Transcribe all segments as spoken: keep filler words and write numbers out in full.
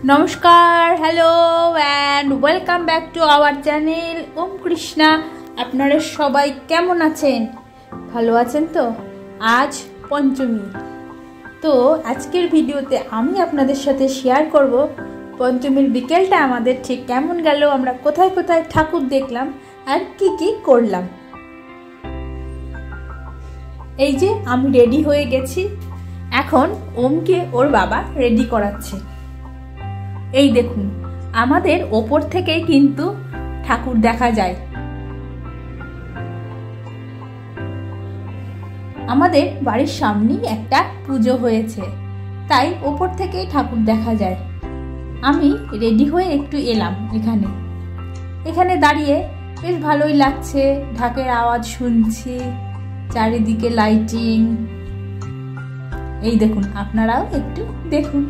নমস্কার, hello and welcome back to our channel Om Krishna. আপনারা সবাই কেমন আছেন? ভালো আছেন তো? আজ পঞ্চমী, তো আজকের ভিডিওতে আমি আপনাদের সাথে শেয়ার করব পঞ্চমীর বিকেলটা আমাদের ঠিক কেমন গেল, আমরা কোথায় কোথায় ঠাকুর দেখলাম আর কি কি করলাম। এই যে আমি রেডি হয়ে গেছি, এখন ওমকে ওর বাবা রেডি করাচ্ছে। এই দেখুন, আমাদের ওপর থেকে কিন্তু ঠাকুর দেখা যায়। আমাদের বাড়ির সামনেই একটা পুজো হয়েছে, তাই ওপর থেকেই ঠাকুর দেখা যায়। আমি রেডি হয়ে একটু এলাম এখানে এখানে দাঁড়িয়ে বেশ ভালোই লাগছে, ঢাকের আওয়াজ শুনছি, চারিদিকে লাইটিং। এই দেখুন, আপনারাও একটু দেখুন।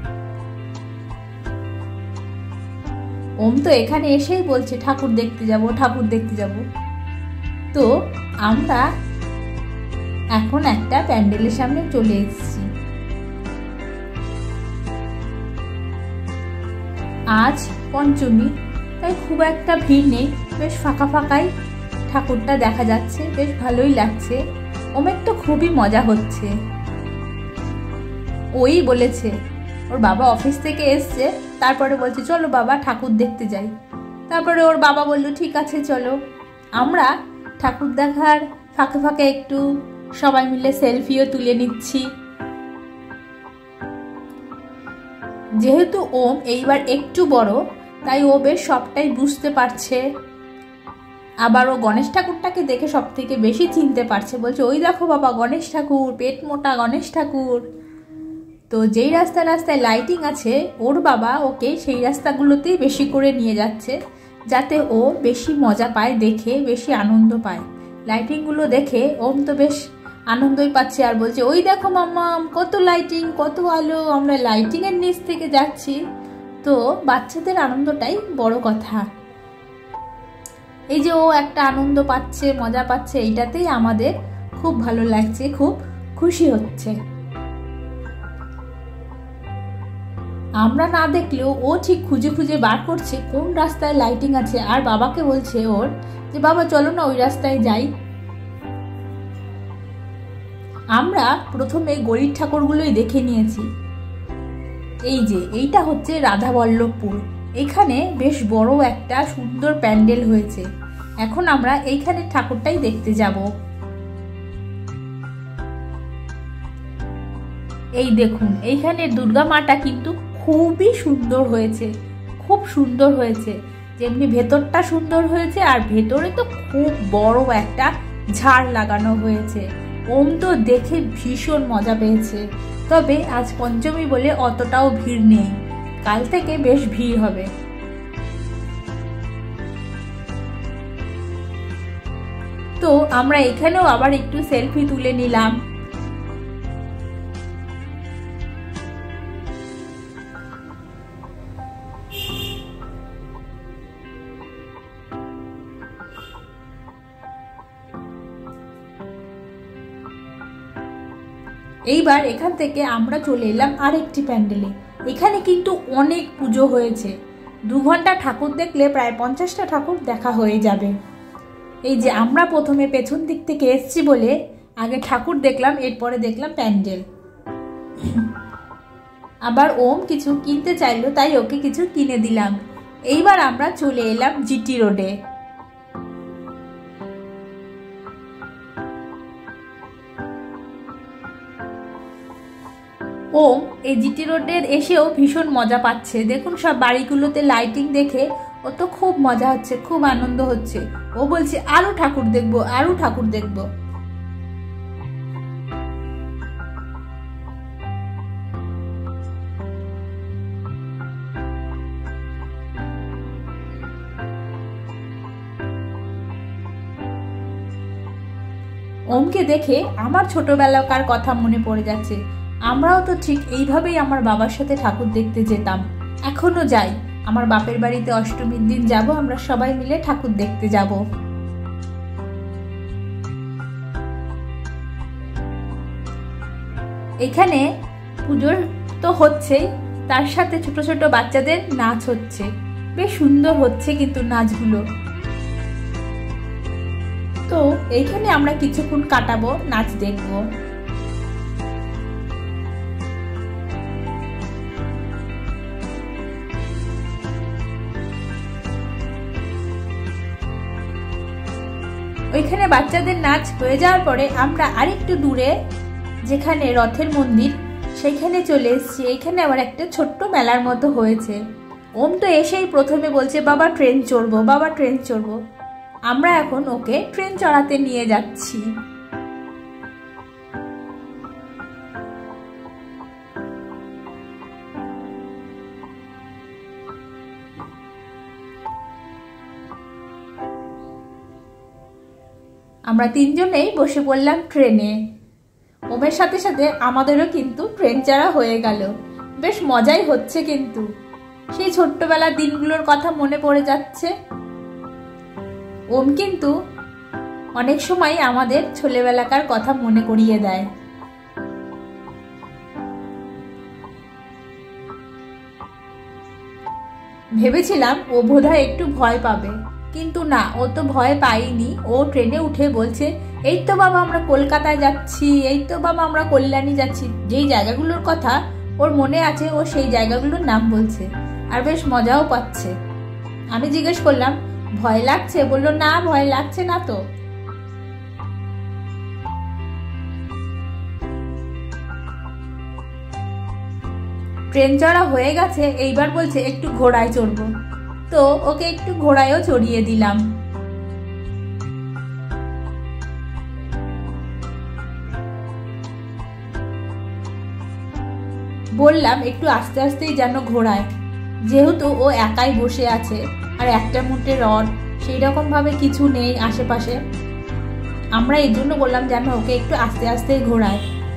ওম তো এখানে এসেই বলছে ঠাকুর দেখতে যাব, ঠাকুর দেখতে যাব। তো আমরা এখন একটা প্যান্ডেলের সামনে চলে এসেছি। আজ পঞ্চমী, তাই খুব একটা ভিড় নেই, বেশ ফাঁকা ফাঁকাই ঠাকুরটা দেখা যাচ্ছে, বেশ ভালোই লাগছে। ওমের তো খুবই মজা হচ্ছে। ওই বলেছে ওর বাবা অফিস থেকে এসছে, তারপরে বলছে চলো বাবা ঠাকুর দেখতে যাই। তারপরে ওর বাবা বলল ঠিক আছে চলো। আমরা ঠাকুর দেখার ফাঁকে ফাঁকে একটু সবাই মিলে সেলফিও তুলে নিচ্ছি। যেহেতু ওম এইবার একটু বড়, তাই ও বেশ সবটাই বুঝতে পারছে। আবার ও গণেশ ঠাকুরটাকে দেখে সব থেকে বেশি চিনতে পারছে, বলছে ওই দেখো বাবা গণেশ ঠাকুর, পেট মোটা গণেশ ঠাকুর। তো যেই রাস্তায় রাস্তায় লাইটিং আছে, ওর বাবা ওকে সেই রাস্তাগুলোতেই বেশি করে নিয়ে যাচ্ছে, যাতে ও বেশি মজা পায়, দেখে বেশি আনন্দ পায়। লাইটিংগুলো দেখে ওম তো বেশ আনন্দই পাচ্ছে, আর বলছে ওই দেখো মাম্মাম কত লাইটিং, কত আলো, আমরা লাইটিংয়ের নিচ থেকে যাচ্ছি। তো বাচ্চাদের আনন্দটাই বড় কথা। এই যে ও একটা আনন্দ পাচ্ছে, মজা পাচ্ছে, এইটাতেই আমাদের খুব ভালো লাগছে, খুব খুশি হচ্ছে। আমরা না দেখলেও ও ঠিক খুঁজে খুঁজে বার করছে কোন রাস্তায় লাইটিং আছে, আর বাবাকে বলছে ওর যে বাবা চলো না ওই রাস্তায় যাই। আমরা প্রথমে গলির ঠাকুরগুলোই দেখে নিয়েছি। এই যে এইটা হচ্ছে রাধাবল্লভপুর, এখানে বেশ বড় একটা সুন্দর প্যান্ডেল হয়েছে। এখন আমরা এইখানে ঠাকুরটাই দেখতে যাব। এই দেখুন, এইখানে দুর্গা মাটা কিন্তু খুবই সুন্দর হয়েছে, খুব সুন্দর হয়েছে। যেমনি ভেতরটা সুন্দর হয়েছে, আর ভেতরে তো খুব বড় একটা ঝাড় লাগানো হয়েছে। ওম তো দেখে ভীষণ মজা পেয়েছে। তবে আজ পঞ্চমী বলে অতটাও ভিড় নেই, কাল থেকে বেশ ভিড় হবে। তো আমরা এখানেও আবার একটু সেলফি তুলে নিলাম। এইবার এখান থেকে আমরা চলে এলাম আরেকটি প্যান্ডেলে। এখানে কিন্তু অনেক পুজো হয়েছে, দু ঘন্টা ঠাকুর দেখলে প্রায় পঞ্চাশটা ঠাকুর দেখা হয়ে যাবে। এই যে আমরা প্রথমে পেছন দিক থেকে এসছি বলে আগে ঠাকুর দেখলাম, এরপরে দেখলাম প্যান্ডেল। আবার ওম কিছু কিনতে চাইলো, তাই ওকে কিছু কিনে দিলাম। এইবার আমরা চলে এলাম জিটি রোডে। ওম এই জিটি রোডের এসেও ভীষণ মজা পাচ্ছে। দেখুন সব বাড়িগুলোতে লাইটিং দেখে ও তো খুব মজা হচ্ছে, খুব আনন্দ হচ্ছে। ও বলছে আরো ঠাকুর দেখবো, আরো ঠাকুর দেখবো। ওমকে দেখে আমার ছোটবেলাকার কথা মনে পড়ে যাচ্ছে। আমরাও তো ঠিক এইভাবেই আমার বাবার সাথে ঠাকুর দেখতে যেতাম, এখনো যাই। আমার বাপের বাড়িতে অষ্টমীর দিন যাব, আমরা সবাই মিলে ঠাকুর দেখতে যাব। এখানে পুজোর তো হচ্ছেই, তার সাথে ছোট ছোট বাচ্চাদের নাচ হচ্ছে, বেশ সুন্দর হচ্ছে কিন্তু নাচগুলো। তো এইখানে আমরা কিছুক্ষণ কাটাবো, নাচ দেখবো। ওইখানে বাচ্চাদের নাচ হয়ে যাওয়ার পরে আমরা আরেকটু দূরে যেখানে রথের মন্দির সেইখানে চলে এসেছি। এইখানে আবার একটা ছোট্ট মেলার মতো হয়েছে। ওম তো এসেই প্রথমে বলছে বাবা ট্রেন চড়বো, বাবা ট্রেন চড়বো। আমরা এখন ওকে ট্রেন চড়াতে নিয়ে যাচ্ছি। আমরা তিনজনেই বসে পড়লাম ট্রেনে। ওমের সাথে সাথে আমাদেরও কিন্তু ট্রেন চড়া হয়ে গেল। বেশ মজাই হচ্ছে কিন্তু। সেই ছোট্টবেলার দিনগুলোর কথা মনে পড়ে যাচ্ছে। ওম কিন্তু অনেক সময় আমাদের ছোটবেলাকার কথা মনে করিয়ে দেয়। ভেবেছিলাম ও বোধহয় একটু ভয় পাবে, কিন্তু না, ও তো ভয় পায়নি। ও ট্রেনে উঠে বলছে এই তো বাবা আমরা কলকাতায় যাচ্ছি, এই তো বাবা আমরা কল্যাণী যাচ্ছি। যেই জায়গাগুলোর কথা ওর মনে আছে ও সেই জায়গাগুলোর নাম বলছে, আর বেশ মজাও পাচ্ছে। আমি জিজ্ঞেস করলাম ভয় লাগছে? বললো না, ভয় লাগছে না তো। ট্রেন চড়া হয়ে গেছে, এইবার বলছে একটু ঘোড়ায় চড়বো। তো ওকে একটু ঘোড়ায়ও চড়িয়ে দিলাম। বললাম একটু আস্তে আস্তেই যেন ঘোড়ায়, যেহেতু ও একাই বসে আছে আর একটা মুঠে রড, সেই রকম ভাবে কিছু নেই আশেপাশে। আমরা এই জন্য বললাম যেন ওকে একটু আস্তে আস্তেই ঘোড়ায়।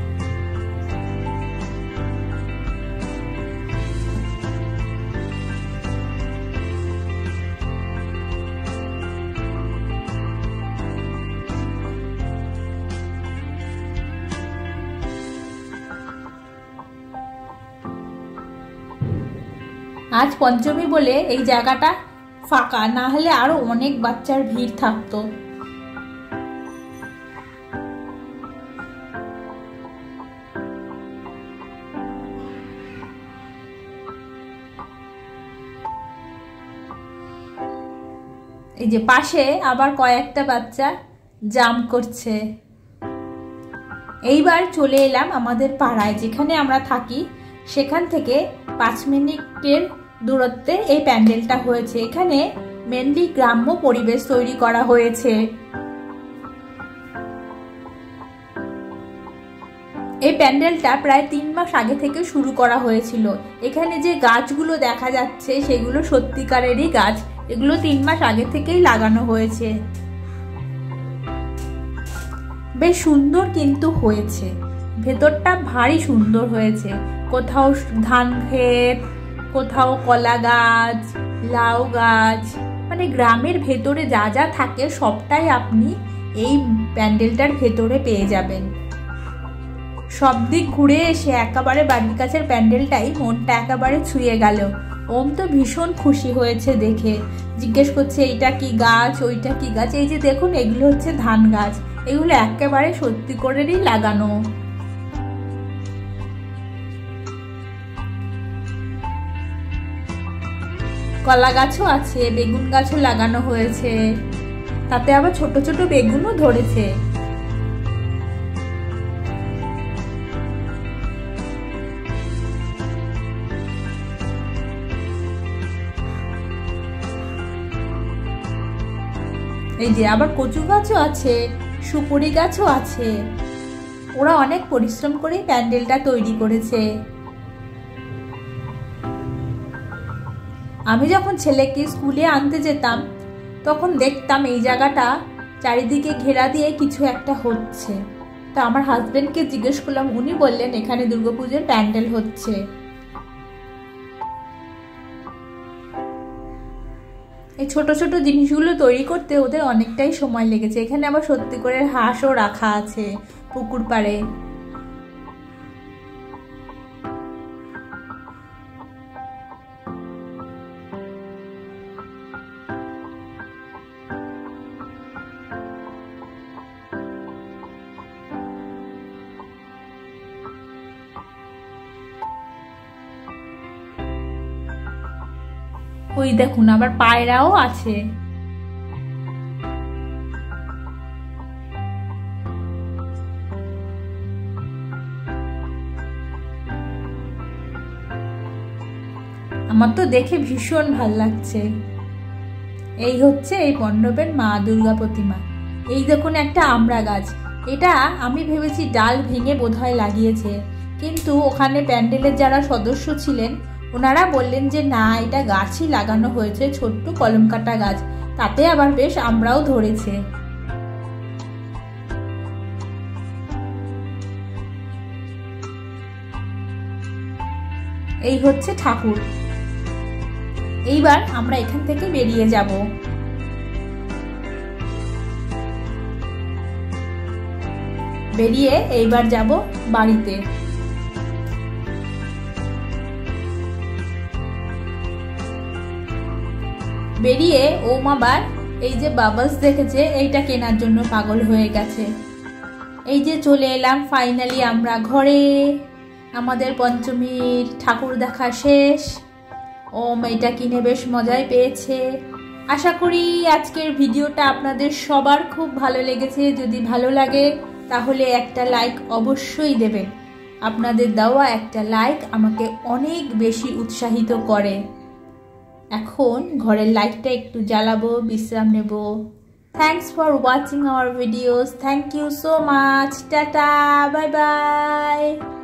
আজ পঞ্চমী বলে এই জায়গাটা ফাঁকা, না হলে আরো অনেক বাচ্চার ভিড় থাকতো। এই যে পাশে আবার কয়েকটা বাচ্চা জাম্প করছে। এইবার চলে এলাম আমাদের পাড়ায়, যেখানে আমরা থাকি সেখান থেকে পাঁচ মিনিটের দূরত্বে এই প্যান্ডেলটা হয়েছে। এখানে মেনলি গ্রাম্য পরিবেশ তৈরি করা হয়েছে। এই প্যান্ডেলটা প্রায় তিন মাস আগে থেকে শুরু করা হয়েছিল। এখানে যে গাছগুলো দেখা যাচ্ছে সেগুলো সত্যিকারেরই গাছ, এগুলো তিন মাস আগে থেকেই লাগানো হয়েছে। বেশ সুন্দর কিন্তু হয়েছে, ভেতরটা ভারী সুন্দর হয়েছে। কোথাও ধান ক্ষেত, কোথাও কলা গাছ, লাউ গাছ, মানে গ্রামের ভেতরে যা যা থাকে সবটাই আপনি এই প্যান্ডেলটার ভেতরে পেয়ে যাবেন। সব দিক ঘুরে এসে একেবারে বাড়ির কাছের প্যান্ডেলটাই মনটা একেবারে ছুঁয়ে গেল। ওম তো ভীষণ খুশি হয়েছে দেখে, জিজ্ঞেস করছে এইটা কি গাছ, ওইটা কি গাছ। এই যে দেখুন এগুলো হচ্ছে ধান গাছ, এগুলো একেবারে সত্যি করেরই লাগানো। কলা গাছও আছে, বেগুন গাছও লাগানো হয়েছে, তাতে আবার ছোট ছোট বেগুনও ধরেছে। এই যে আবার কচু গাছও আছে, সুপুরি গাছও আছে। ওরা অনেক পরিশ্রম করে প্যান্ডেলটা তৈরি করেছে। আমি যখন ছেলেকে স্কুলে আনতে যেতাম তখন দেখতাম এই জায়গাটা চারিদিকে ঘেরা দিয়ে কিছু একটা হচ্ছে। তো আমার হাজবেন্ডকে জিজ্ঞেস করলাম, উনি বললেন এখানে দুর্গাপুজোর প্যান্ডেল হচ্ছে। এই ছোট ছোট জিনিসগুলো তৈরি করতে ওদের অনেকটাই সময় লেগেছে। এখানে আবার সত্যি করে হাঁসও রাখা আছে পুকুর পাড়ে। ওই দেখুন আবার পায়রাও আছে। আমার তো দেখে ভীষণ ভাল লাগছে। এই হচ্ছে এই মণ্ডপের মা দুর্গা প্রতিমা। এই দেখুন একটা আমড়া গাছ, এটা আমি ভেবেছি ডাল ভেঙে বোধহয় লাগিয়েছে, কিন্তু ওখানে প্যান্ডেলের যারা সদস্য ছিলেন ওনারা বললেন যে না, এটা গাছই লাগানো হয়েছে, ছোট্ট কলম কাটা গাছ, তাতে আবার বেশ আমরাও ধরেছে। এই হচ্ছে ঠাকুর। এইবার আমরা এখান থেকে বেরিয়ে যাব। বেরিয়ে এইবার যাব বাড়িতে। বেরিয়ে ওম আবার এই যে বাবলস দেখেছে এইটা কেনার জন্য পাগল হয়ে গেছে। এই যে চলে এলাম ফাইনালি আমরা ঘরে। আমাদের পঞ্চমীর ঠাকুর দেখা শেষ। ওম এইটা কিনে বেশ মজাই পেয়েছে। আশা করি আজকের ভিডিওটা আপনাদের সবার খুব ভালো লেগেছে। যদি ভালো লাগে তাহলে একটা লাইক অবশ্যই দেবেন। আপনাদের দেওয়া একটা লাইক আমাকে অনেক বেশি উৎসাহিত করে। এখন ঘরের লাইটটা একটু জ্বালাবো, বিশ্রাম নেব। Thanks for watching our videos. Thank you so much. Tata, bye by.